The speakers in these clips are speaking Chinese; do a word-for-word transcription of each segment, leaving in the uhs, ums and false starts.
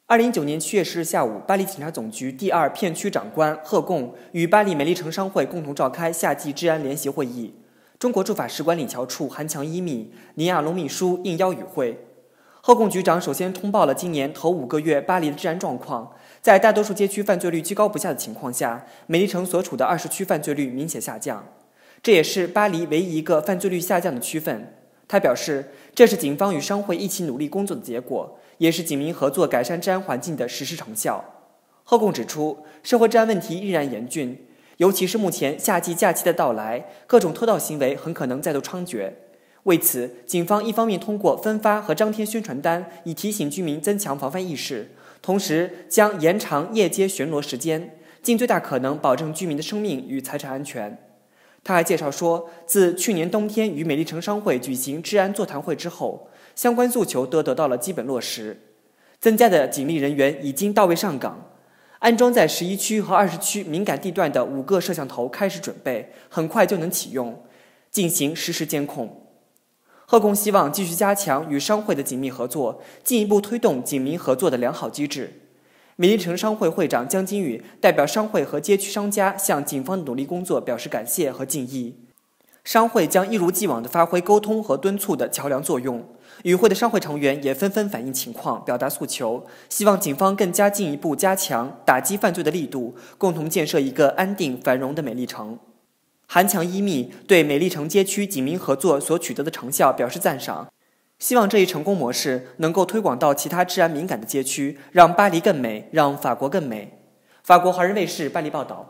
二零一九年七月十日下午，巴黎警察总局第二片区长官贺贡与巴黎美丽城商会共同召开夏季治安联席会议。中国驻法使馆领侨处韩强伊密、尼亚龙秘书应邀与会。贺贡局长首先通报了今年头五个月巴黎的治安状况。在大多数街区犯罪率居高不下的情况下，美丽城所处的二十区犯罪率明显下降，这也是巴黎唯一一个犯罪率下降的区份。他表示，这是警方与商会一起努力工作的结果，也是警民合作改善治安环境的实施成效。贺贡指出，社会治安问题依然严峻，尤其是目前夏季假期的到来，各种偷盗行为很可能再度猖獗。为此，警方一方面通过分发和张贴宣传单，以提醒居民增强防范意识，同时将延长夜街巡逻时间，尽最大可能保证居民的生命与财产安全。他还介绍说，自去年冬天与美丽城商会举行治安座谈会之后，相关诉求都得到了基本落实。增加的警力人员已经到位上岗，安装在十一区和二十区敏感地段的五个摄像头开始准备，很快就能启用，进行实时监控。贺贡希望继续加强与商会的紧密合作，进一步推动警民合作的良好机制。美丽城商会会长江金宇代表商会和街区商家向警方的努力工作表示感谢和敬意。商会将一如既往地发挥沟通和敦促的桥梁作用。与会的商会成员也纷纷反映情况，表达诉求，希望警方更加进一步加强打击犯罪的力度，共同建设一个安定繁荣的美丽城。韩强伊密对美丽城街区警民合作所取得的成效表示赞赏，希望这一成功模式能够推广到其他治安敏感的街区，让巴黎更美，让法国更美。法国华人卫视巴黎报道。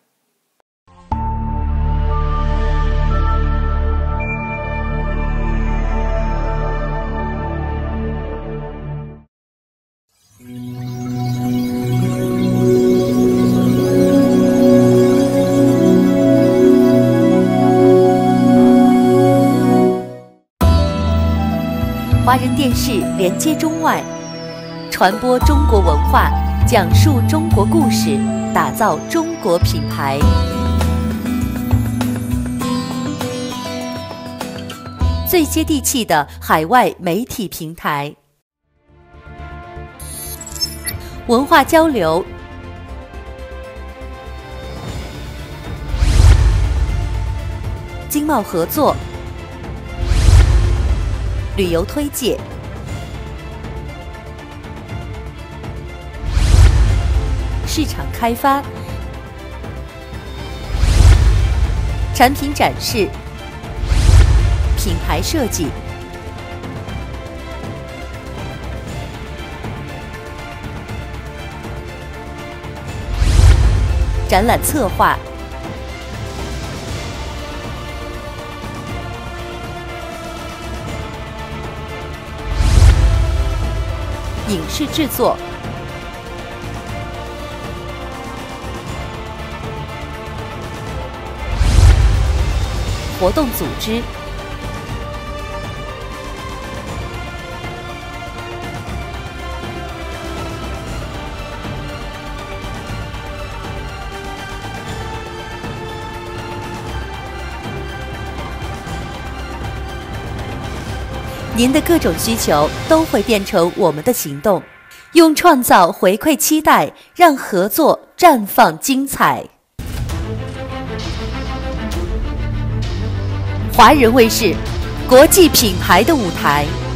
华人电视连接中外，传播中国文化，讲述中国故事，打造中国品牌。最接地气的海外媒体平台，文化交流，经贸合作，旅游推介，市场开发，产品展示，品牌设计，展览策划，影视制作，活动组织，您的各种需求都会变成我们的行动，用创造回馈期待，让合作绽放精彩。华人卫视，国际品牌的舞台。